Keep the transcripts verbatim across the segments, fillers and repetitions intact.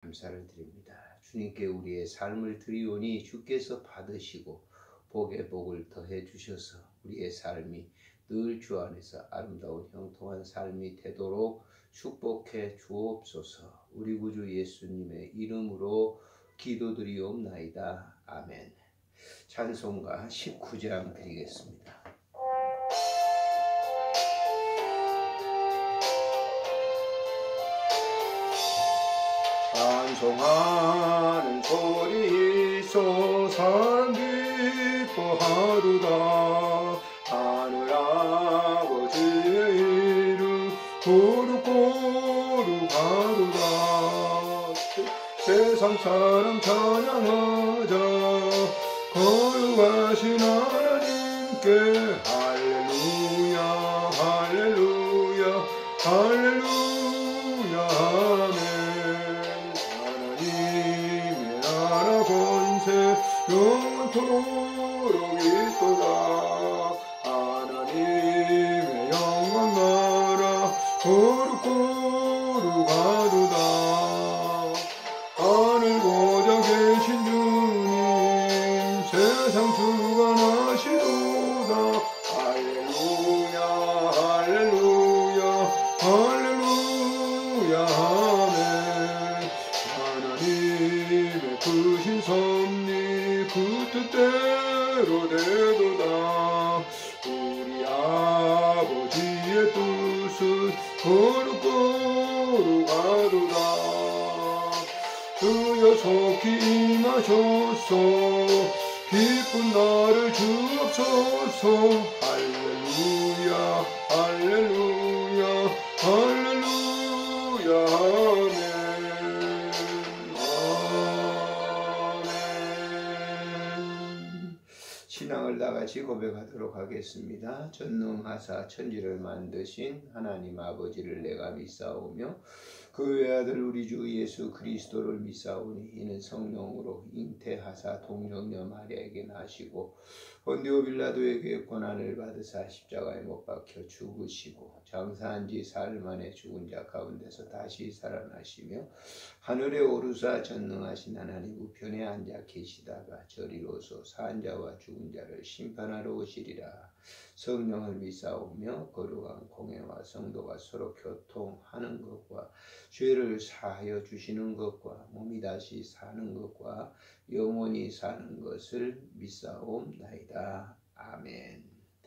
감사를 드립니다. 주님께 우리의 삶을 드리오니 주께서 받으시고 복에 복을 더해 주셔서 우리의 삶이 늘 주 안에서 아름다운 형통한 삶이 되도록 축복해 주옵소서. 우리 구주 예수님의 이름으로 기도드리옵나이다. 아멘. 찬송가 십구 장 드리겠습니다. 찬송하는 소리 솟아 기뻐하도다. 하늘 아버지의 이름 거룩거룩하도다. 세상 사람 찬양하자. 거룩하신 하나님께 할렐루야 할렐루야 할렐루야 아멘. 하나님의 나라 권세 영원토록 있도다. 하나님의 영광 나라 거룩거룩하도다. 하늘 보좌 계신 주님 세상 주관하시도다. 할렐루야 할렐루야 할렐루야 아멘. 하나님의 크신 섭리 그 뜻대로 되도다. 우리 아버지의 뜻은 거룩거룩하도다. 주여 속히 임하소서. 기쁜 나를 주옵소서. 할렐루야 할렐루야 할렐루야 아멘. 아멘. 신앙을 다같이 고백하도록 하겠습니다. 전능하사 천지를 만드신 하나님 아버지를 내가 믿사오며 그 외아들 우리 주 예수 그리스도를 믿사오니 이는 성령으로 잉태하사 동정녀 마리아에게 나시고 본디오 빌라도에게 고난을 받으사 십자가에 못 박혀 죽으시고 장사한 지 사흘 만에 죽은 자 가운데서 다시 살아나시며 하늘에 오르사 전능하신 하나님 우편에 앉아 계시다가 저리로서 산 자와 죽은 자를 심판하러 오시리라. 성령을 믿사오며 거룩한 공회와 성도가 서로 교통하는 것과 죄를 사하여 주시는 것과 몸이 다시 사는 것과 영원히 사는 것을 믿사옵나이다. 아멘.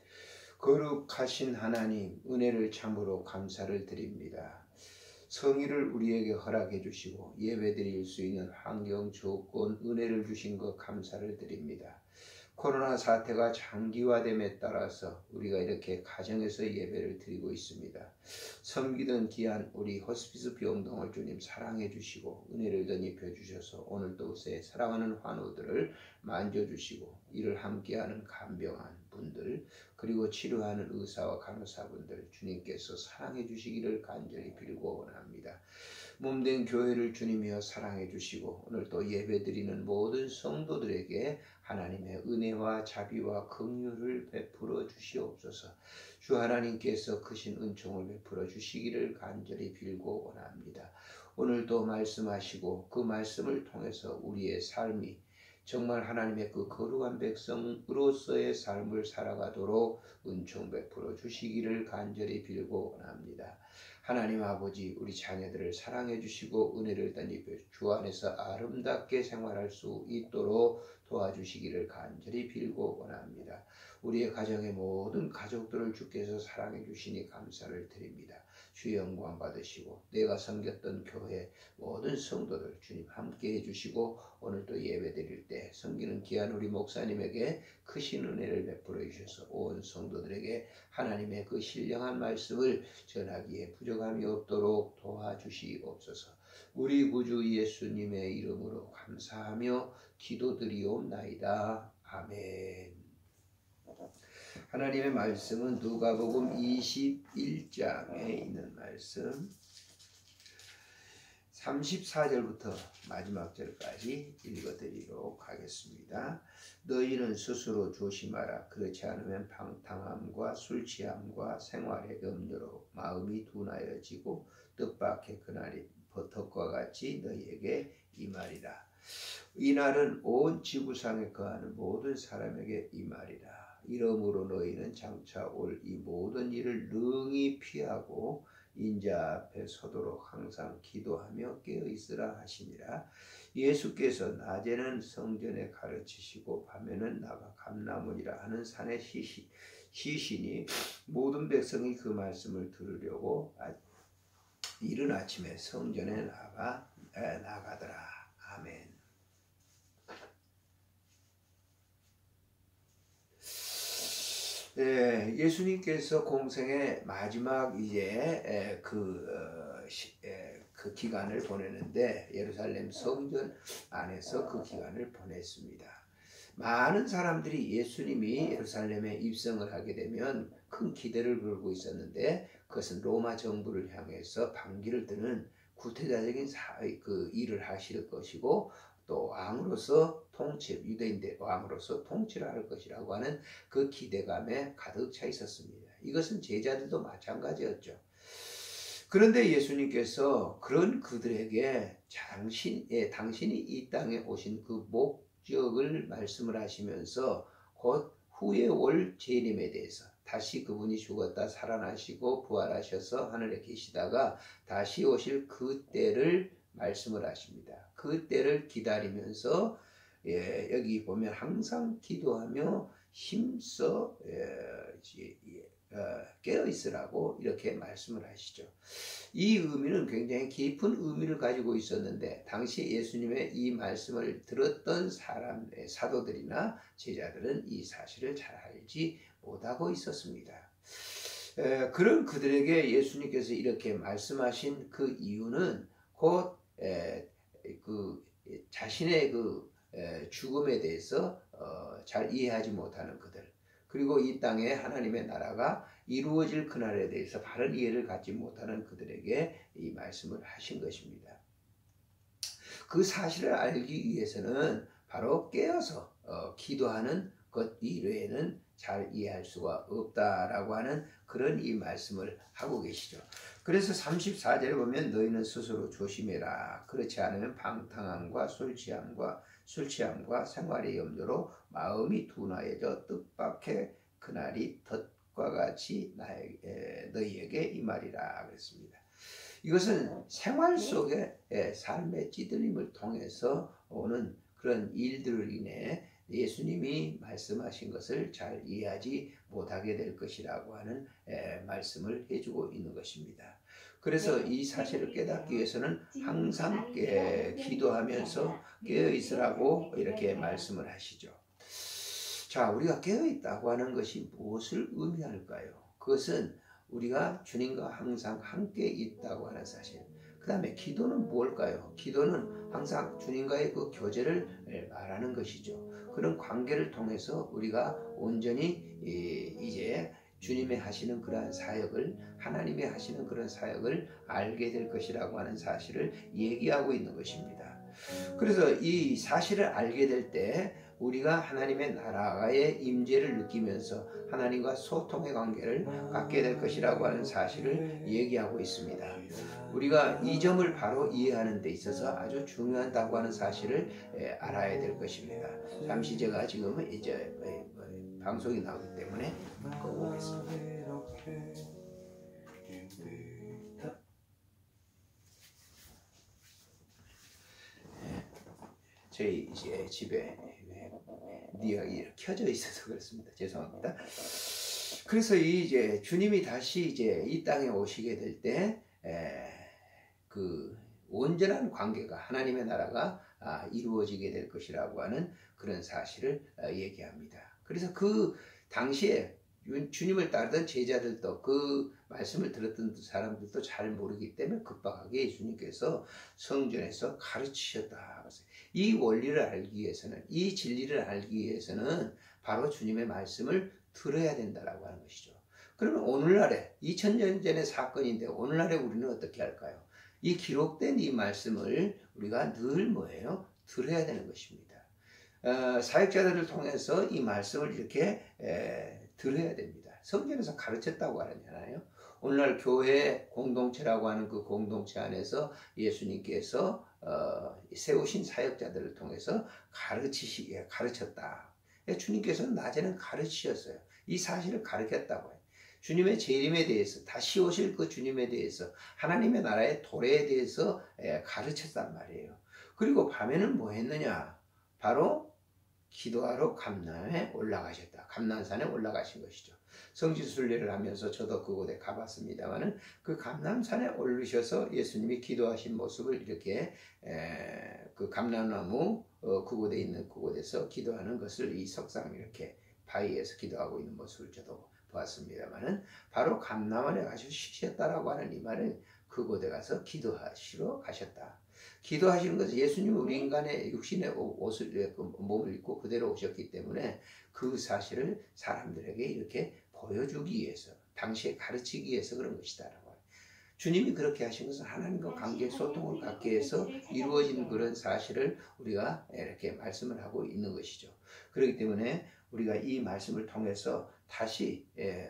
거룩하신 하나님, 은혜를 참으로 감사를 드립니다. 성의를 우리에게 허락해 주시고 예배드릴 수 있는 환경, 조건, 은혜를 주신 것 감사를 드립니다. 코로나 사태가 장기화됨에 따라서 우리가 이렇게 가정에서 예배를 드리고 있습니다. 섬기던 귀한 우리 호스피스 병동을 주님 사랑해 주시고 은혜를 덧입혀 주셔서 오늘도 새 사랑하는 환우들을 만져주시고 이를 함께하는 간병한 분들 그리고 치료하는 의사와 간호사분들 주님께서 사랑해 주시기를 간절히 빌고 원합니다. 몸된 교회를 주님이여 사랑해 주시고 오늘 또 예배드리는 모든 성도들에게 하나님의 은혜와 자비와 긍휼을 베풀어 주시옵소서. 주 하나님께서 크신 은총을 베풀어 주시기를 간절히 빌고 원합니다. 오늘도 말씀하시고 그 말씀을 통해서 우리의 삶이 정말 하나님의 그 거룩한 백성으로서의 삶을 살아가도록 은총 베풀어 주시기를 간절히 빌고 원합니다. 하나님 아버지 우리 자녀들을 사랑해 주시고 은혜를 덧입혀 주 안에서 아름답게 생활할 수 있도록 도와주시기를 간절히 빌고 원합니다. 우리의 가정의 모든 가족들을 주께서 사랑해 주시니 감사를 드립니다. 주의 영광 받으시고 내가 섬겼던 교회 모든 성도들 주님 함께 해주시고 오늘도 예배 드릴 때 섬기는 귀한 우리 목사님에게 크신 은혜를 베풀어 주셔서 온 성도들에게 하나님의 그 신령한 말씀을 전하기에 부족함이 없도록 도와주시옵소서. 우리 구주 예수님의 이름으로 감사하며 기도드리옵나이다. 아멘. 하나님의 말씀은 누가복음 이십일 장에 있는 말씀 삼십사 절부터 마지막 절까지 읽어드리도록 하겠습니다. 너희는 스스로 조심하라. 그렇지 않으면 방탕함과 술취함과 생활의 염려로 마음이 둔하여지고 뜻밖의 그날이 덕과 같이 너희에게 임하리라. 이 날은 온 지구상에 거하는 모든 사람에게 임하리라. 이러므로 너희는 장차 올 이 모든 일을 능히 피하고 인자 앞에 서도록 항상 기도하며 깨어있으라 하시니라. 예수께서 낮에는 성전에 가르치시고 밤에는 나가 감람원이라 하는 산에 쉬시, 쉬시니 모든 백성이 그 말씀을 들으려고 이른 아침에 성전에 나가, 에, 나가더라. 아멘. 예, 예수님께서 공생의 마지막 이제 그, 어, 시, 에, 그 기간을 보내는데 예루살렘 성전 안에서 그 기간을 보냈습니다. 많은 사람들이 예수님이 예루살렘에 입성을 하게 되면 큰 기대를 걸고 있었는데 그것은 로마 정부를 향해서 반기를 드는 구태자적인 사, 그 일을 하실 것이고 또 왕으로서 통치, 유대인의 왕으로서 통치를 할 것이라고 하는 그 기대감에 가득 차 있었습니다. 이것은 제자들도 마찬가지였죠. 그런데 예수님께서 그런 그들에게 당신, 예, 당신이 이 땅에 오신 그 목적을 말씀을 하시면서 곧 후에 올 재림에 대해서 다시 그분이 죽었다 살아나시고 부활하셔서 하늘에 계시다가 다시 오실 그 때를 말씀을 하십니다. 그 때를 기다리면서 예, 여기 보면 항상 기도하며 힘써 예, 어, 깨어있으라고 이렇게 말씀을 하시죠. 이 의미는 굉장히 깊은 의미를 가지고 있었는데 당시 예수님의 이 말씀을 들었던 사람, 사도들이나 제자들은 이 사실을 잘 알지 못하고 있었습니다. 에, 그런 그들에게 예수님께서 이렇게 말씀하신 그 이유는 곧 에, 그 자신의 그 에, 죽음에 대해서 어, 잘 이해하지 못하는 그들, 그리고 이 땅에 하나님의 나라가 이루어질 그날에 대해서 바른 이해를 갖지 못하는 그들에게 이 말씀을 하신 것입니다. 그 사실을 알기 위해서는 바로 깨어서 어, 기도하는 것 이외에는 잘 이해할 수가 없다라고 하는 그런 이 말씀을 하고 계시죠. 그래서 삼십사 절에 보면 너희는 스스로 조심해라. 그렇지 않으면 방탕함과 술 취함과 술 취함과 생활의 염려로 마음이 둔하여져 뜻밖의 그날이 덫과 같이 나에게, 너희에게 임하리라 그랬습니다. 이것은 생활 속의 삶의 찌들림을 통해서 오는 그런 일들을 인해 예수님이 말씀하신 것을 잘 이해하지 못하게 될 것이라고 하는 말씀을 해주고 있는 것입니다. 그래서 이 사실을 깨닫기 위해서는 항상 깨, 기도하면서 깨어있으라고 이렇게 말씀을 하시죠. 자, 우리가 깨어있다고 하는 것이 무엇을 의미할까요? 그것은 우리가 주님과 항상 함께 있다고 하는 사실. 그 다음에 기도는 무엇일까요? 기도는 항상 주님과의 그 교제를 말하는 것이죠. 그런 관계를 통해서 우리가 온전히 이제 주님이 하시는 그러한 사역을, 하나님이 하시는 그런 사역을 알게 될 것이라고 하는 사실을 얘기하고 있는 것입니다. 그래서 이 사실을 알게 될 때 우리가 하나님의 나라의 임재를 느끼면서 하나님과 소통의 관계를 갖게 될 것이라고 하는 사실을 얘기하고 있습니다. 우리가 이 점을 바로 이해하는 데 있어서 아주 중요하다고 하는 사실을 알아야 될 것입니다. 잠시 제가 지금 이제 방송이 나오기 때문에 꺼보겠습니다. 저희 이제 집에 니어가 켜져 있어서 그렇습니다. 죄송합니다. 그래서 이제 주님이 다시 이제 이 땅에 오시게 될 때 그 온전한 관계가 하나님의 나라가 아, 이루어지게 될 것이라고 하는 그런 사실을 아, 얘기합니다. 그래서 그 당시에 주님을 따르던 제자들도 그 말씀을 들었던 사람들도 잘 모르기 때문에 급박하게 예수님께서 성전에서 가르치셨다. 이 원리를 알기 위해서는, 이 진리를 알기 위해서는 바로 주님의 말씀을 들어야 된다라고 하는 것이죠. 그러면 오늘날에 이천 년 전의 사건인데 오늘날에 우리는 어떻게 할까요? 이 기록된 이 말씀을 우리가 늘 뭐예요? 들어야 되는 것입니다. 어, 사역자들을 통해서 이 말씀을 이렇게 에, 들어야 됩니다. 성경에서 가르쳤다고 하잖아요. 오늘날 교회 공동체라고 하는 그 공동체 안에서 예수님께서 어, 세우신 사역자들을 통해서 가르치시, 가르쳤다. 주님께서는 낮에는 가르치셨어요. 이 사실을 가르쳤다고 해요. 주님의 재림에 대해서, 다시 오실 그 주님에 대해서, 하나님의 나라의 도래에 대해서 가르쳤단 말이에요. 그리고 밤에는 뭐 했느냐? 바로 기도하러 감난에 올라가셨다. 감난산에 올라가신 것이죠. 성지순례를 하면서 저도 그곳에 가봤습니다만은 그 감난산에 오르셔서 예수님이 기도하신 모습을 이렇게 에, 그 감람나무 어, 그곳에 있는 그곳에서 기도하는 것을 이 석상 이렇게 바위에서 기도하고 있는 모습을 저도 보았습니다만은 바로 감람원에 가서 쉬셨다라고 하는 이 말은 그곳에 가서 기도하시러 가셨다. 기도하시는 것은 예수님은 우리 인간의 육신의 옷을, 몸을 입고 그대로 오셨기 때문에 그 사실을 사람들에게 이렇게 보여주기 위해서, 당시에 가르치기 위해서 그런 것이다. 주님이 그렇게 하신 것은 하나님과 관계 소통을 갖기 위해서 이루어진 그런 사실을 우리가 이렇게 말씀을 하고 있는 것이죠. 그렇기 때문에 우리가 이 말씀을 통해서 다시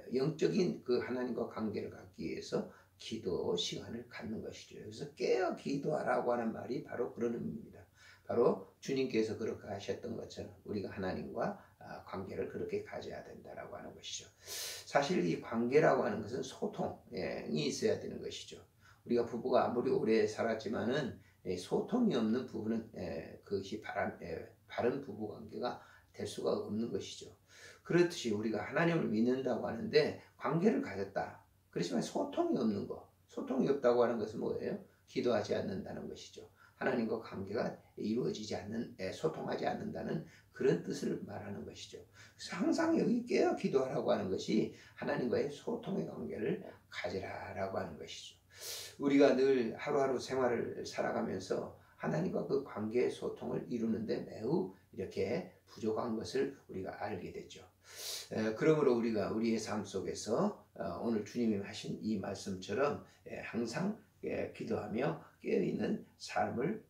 영적인 그 하나님과 관계를 갖기 위해서 기도 시간을 갖는 것이죠. 그래서 깨어 기도하라고 하는 말이 바로 그런 의미입니다. 바로 주님께서 그렇게 하셨던 것처럼 우리가 하나님과 관계를 그렇게 가져야 된다라고 하는 것이죠. 사실 이 관계라고 하는 것은 소통이 있어야 되는 것이죠. 우리가 부부가 아무리 오래 살았지만은 소통이 없는 부부는 그것이 바른, 바른 부부 관계가 될 수가 없는 것이죠. 그렇듯이 우리가 하나님을 믿는다고 하는데 관계를 가졌다. 그렇지만 소통이 없는 거, 소통이 없다고 하는 것은 뭐예요? 기도하지 않는다는 것이죠. 하나님과 관계가 이루어지지 않는, 소통하지 않는다는 그런 뜻을 말하는 것이죠. 그래서 항상 여기 깨어 기도하라고 하는 것이 하나님과의 소통의 관계를 가지라라고 하는 것이죠. 우리가 늘 하루하루 생활을 살아가면서 하나님과 그 관계의 소통을 이루는데 매우 이렇게 부족한 것을 우리가 알게 되죠. 그러므로 우리가 우리의 삶 속에서 오늘 주님이 하신 이 말씀처럼 항상 기도하며 깨어있는 삶을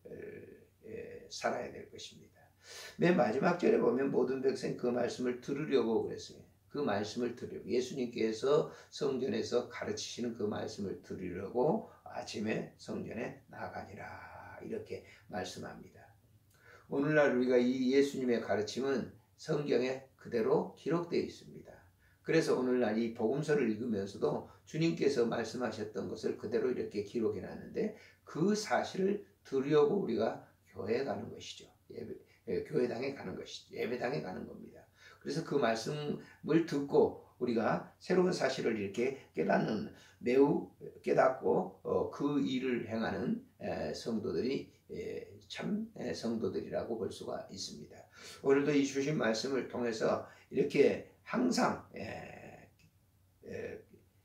살아야 될 것입니다. 맨 마지막 절에 보면 모든 백성 그 말씀을 들으려고 그랬어요. 그 말씀을 들으려고 예수님께서 성전에서 가르치시는 그 말씀을 들으려고 아침에 성전에 나가니라 이렇게 말씀합니다. 오늘날 우리가 이 예수님의 가르침은 성경에 그대로 기록되어 있습니다. 그래서 오늘날 이 복음서를 읽으면서도 주님께서 말씀하셨던 것을 그대로 이렇게 기록해 놨는데 그 사실을 들으려고 우리가 교회에 가는 것이죠. 예배, 예, 교회당에 가는 것이죠. 예배당에 가는 겁니다. 그래서 그 말씀을 듣고 우리가 새로운 사실을 이렇게 깨닫는, 매우 깨닫고 어, 그 일을 행하는 에, 성도들이 에, 참 에, 성도들이라고 볼 수가 있습니다. 오늘도 이 주신 말씀을 통해서 이렇게 항상 에, 에,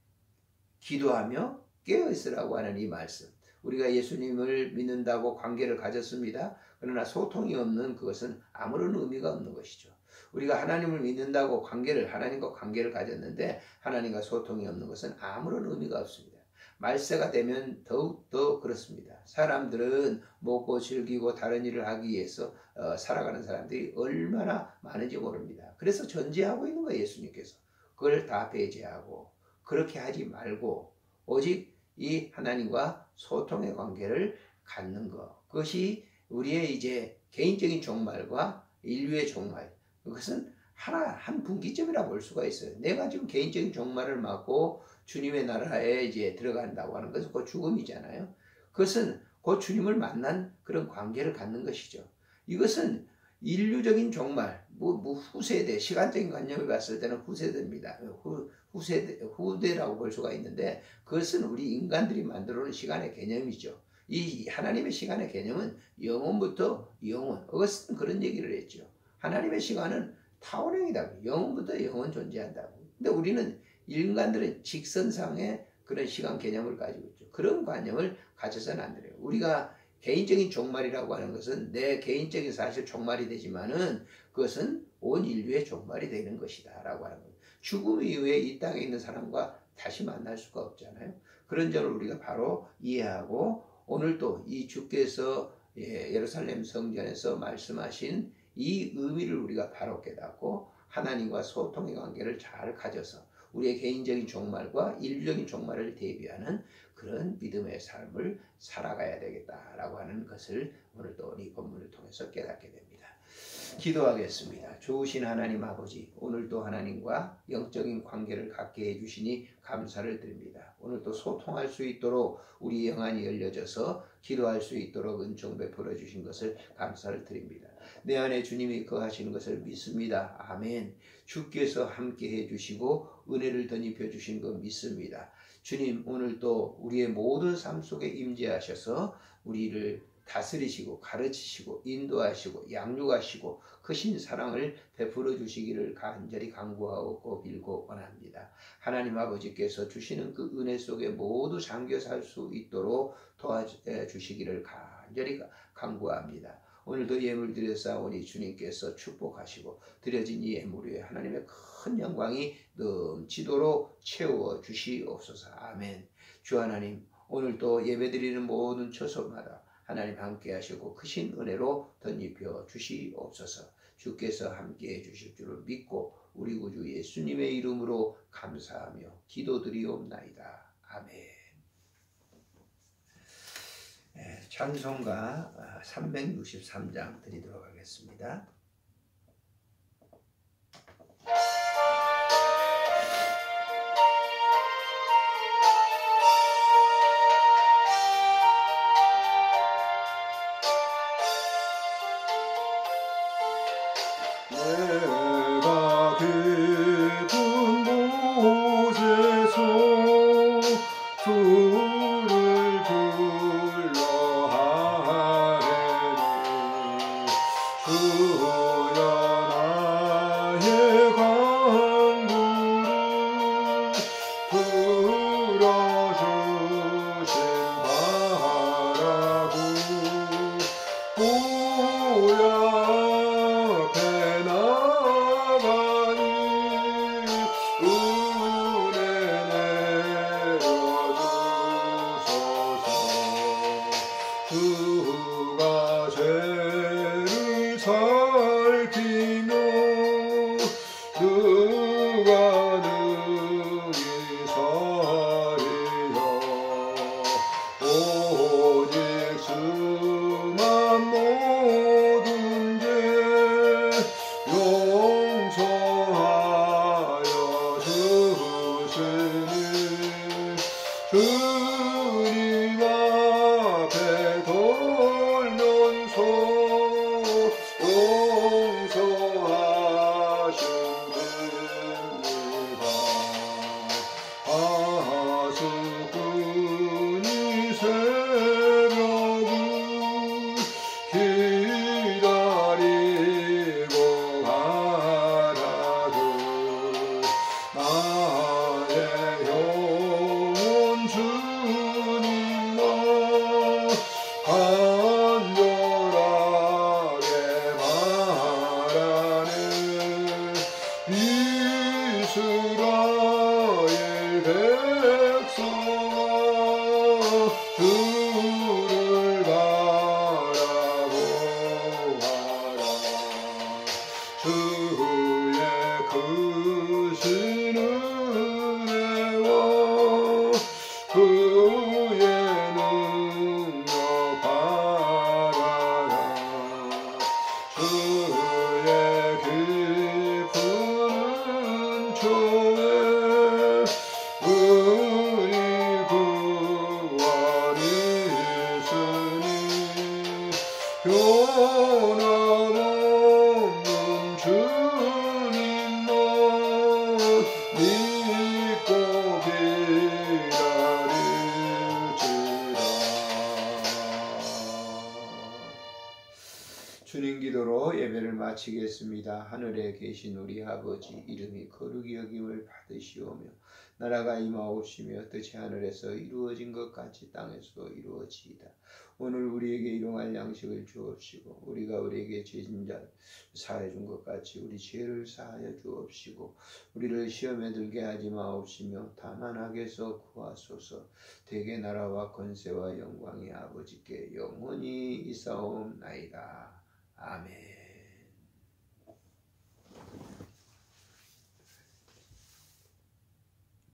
기도하며 깨어있으라고 하는 이 말씀, 우리가 예수님을 믿는다고 관계를 가졌습니다. 그러나 소통이 없는 그것은 아무런 의미가 없는 것이죠. 우리가 하나님을 믿는다고 관계를, 하나님과 관계를 가졌는데 하나님과 소통이 없는 것은 아무런 의미가 없습니다. 말세가 되면 더욱 더 그렇습니다. 사람들은 먹고 즐기고 다른 일을 하기 위해서 어, 살아가는 사람들이 얼마나 많은지 모릅니다. 그래서 전제하고 있는 거예요, 예수님께서. 그걸 다 배제하고 그렇게 하지 말고 오직 이 하나님과 소통의 관계를 갖는 것, 그것이 우리의 이제 개인적인 종말과 인류의 종말, 그것은 하나 한 분기점이라 볼 수가 있어요. 내가 지금 개인적인 종말을 맞고 주님의 나라에 이제 들어간다고 하는 것은 그 죽음이잖아요. 그것은 그 주님을 만난 그런 관계를 갖는 것이죠. 이것은 인류적인 종말, 뭐, 뭐 후세대, 시간적인 관념을 봤을 때는 후세대입니다. 후, 후세대, 후대라고 볼 수가 있는데 그것은 우리 인간들이 만들어 놓은 시간의 개념이죠. 이 하나님의 시간의 개념은 영원부터 영원, 그것은 그런 얘기를 했죠. 하나님의 시간은 타원형이다. 영원부터 영원 존재한다고. 근데 우리는 인간들은 직선상의 그런 시간 개념을 가지고 있죠. 그런 관념을 가져서는 안 돼요. 우리가 개인적인 종말이라고 하는 것은 내 개인적인 사실 종말이 되지만은 그것은 온 인류의 종말이 되는 것이다 라고 하는 거예요. 죽음 이후에 이 땅에 있는 사람과 다시 만날 수가 없잖아요. 그런 점을 우리가 바로 이해하고 오늘도 이 주께서 예루살렘 성전에서 말씀하신 이 의미를 우리가 바로 깨닫고 하나님과 소통의 관계를 잘 가져서 우리의 개인적인 종말과 인류적인 종말을 대비하는 그런 믿음의 삶을 살아가야 되겠다라고 하는 것을 오늘 또 이 본문을 통해서 깨닫게 됩니다. 기도하겠습니다. 좋으신 하나님 아버지, 오늘도 하나님과 영적인 관계를 갖게 해주시니 감사를 드립니다. 오늘도 소통할 수 있도록 우리 영안이 열려져서 기도할 수 있도록 은총 베풀어 주신 것을 감사를 드립니다. 내 안에 주님이 거하시는 것을 믿습니다. 아멘. 주께서 함께 해주시고 은혜를 덧입혀 주신 것 믿습니다. 주님, 오늘도 우리의 모든 삶 속에 임재하셔서 우리를 다스리시고 가르치시고 인도하시고 양육하시고 크신 사랑을 베풀어 주시기를 간절히 간구하고 빌고 원합니다. 하나님 아버지께서 주시는 그 은혜 속에 모두 잠겨 살 수 있도록 도와주시기를 간절히 간구합니다. 오늘도 예물 드렸사오니 주님께서 축복하시고 드려진 이 예물 위에 하나님의 큰 영광이 넘치도록 채워 주시옵소서. 아멘. 주 하나님, 오늘도 예배드리는 모든 처소마다 하나님 함께 하시고 크신 은혜로 덧입혀 주시옵소서. 주께서 함께 해 주실 줄을 믿고 우리 구주 예수님의 이름으로 감사하며 기도드리옵나이다. 아멘. 네, 찬송가 삼백육십삼 장 드리도록 하겠습니다. 내가 깊은 곳에서 주를 불러 하리니 주여 나의 간구를 들어주신 바라고 보야 주가 죄를 살피며 누가 능히 살리려 오직 수만 모든 죄 용서하여 주시니 주님 앞에 돌면서 용서하시옵니다. 하수꾼이 새벽을 기다리고 가라도 나의 영혼 주님과 간절하게 바라는 이스라엘 백성아 주를 바라보아라. 주의 크신 은혜와 그의 능력 바라라. 주의 깊은 은총에 우리 구원이 있으니 변함없는 주님만 믿고 기다릴지라. 주님 기도로 예배를 마치겠습니다. 하늘에 계신 우리 아버지, 이름이 거룩히 여김을 받으시오며 나라가 임하옵시며 뜻이 하늘에서 이루어진 것 같이 땅에서도 이루어지이다. 오늘 우리에게 일용할 양식을 주옵시고 우리가 우리에게 죄진 자를 사해 준 것 같이 우리 죄를 사하여 주옵시고 우리를 시험에 들게 하지 마옵시며 다만 악에서 구하소서. 대개 나라와 권세와 영광이 아버지께 영원히 있사옵나이다. 아멘.